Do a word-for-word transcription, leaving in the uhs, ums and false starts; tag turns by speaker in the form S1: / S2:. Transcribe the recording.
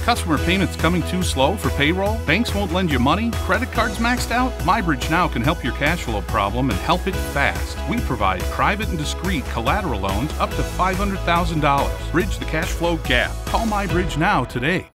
S1: Customer payments coming too slow for payroll? Banks won't lend you money? Credit cards maxed out? MyBridge Now can help your cash flow problem and help it fast. We provide private and discreet collateral loans up to five hundred thousand dollars. Bridge the cash flow gap. Call MyBridge Now today.